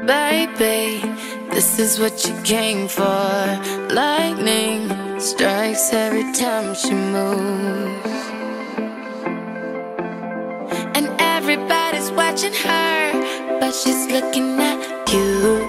Baby, this is what you came for. Lightning strikes every time she moves, and everybody's watching her, but she's looking at you.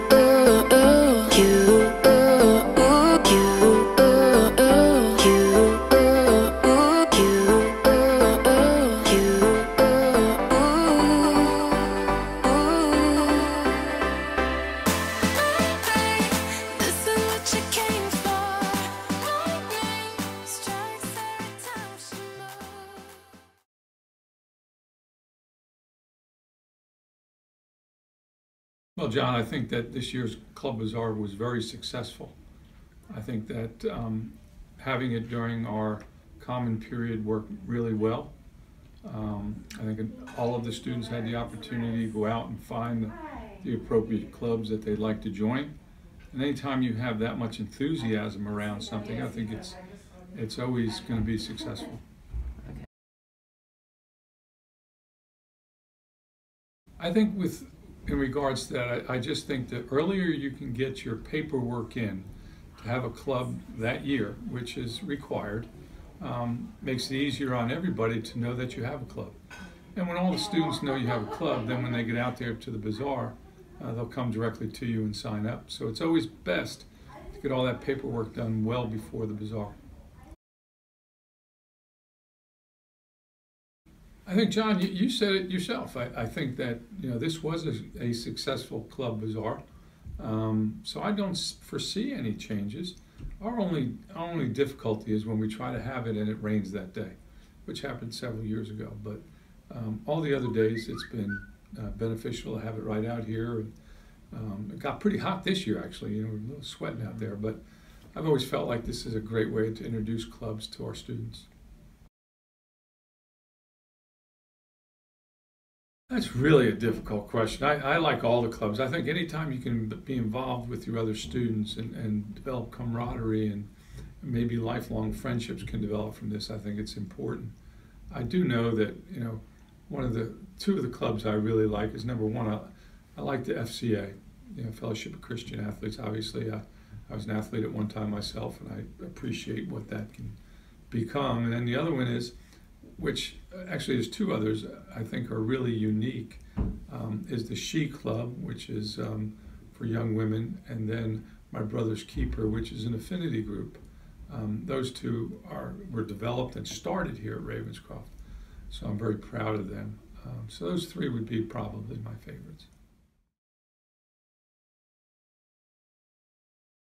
Well, John, I think that this year's Club Bazaar was very successful. I think that having it during our common period worked really well. I think all of the students had the opportunity to go out and find the appropriate clubs that they'd like to join. And anytime you have that much enthusiasm around something, I think it's always going to be successful. I think in regards to that, I just think that earlier you can get your paperwork in to have a club that year, which is required, makes it easier on everybody to know that you have a club. And when all the students know you have a club, then when they get out there to the bazaar, they'll come directly to you and sign up. So it's always best to get all that paperwork done well before the bazaar. I think, John, you said it yourself. I think that this was a successful Club Bazaar, so I don't foresee any changes. Our only difficulty is when we try to have it and it rains that day, which happened several years ago. But all the other days, it's been beneficial to have it right out here. It got pretty hot this year, actually. We're a little sweating out there, but I've always felt like this is a great way to introduce clubs to our students. That's really a difficult question. I like all the clubs. I think anytime you can be involved with your other students and develop camaraderie and maybe lifelong friendships can develop from this, I think it's important. I do know that, two of the clubs I really like is, number one, I like the FCA, Fellowship of Christian Athletes. Obviously, I was an athlete at one time myself, and I appreciate what that can become. And then the other one is, which actually there's two others I think are really unique, is the She Club, which is for young women, and then My Brother's Keeper, which is an affinity group. Those two were developed and started here at Ravenscroft, so I'm very proud of them. So those three would be probably my favorites.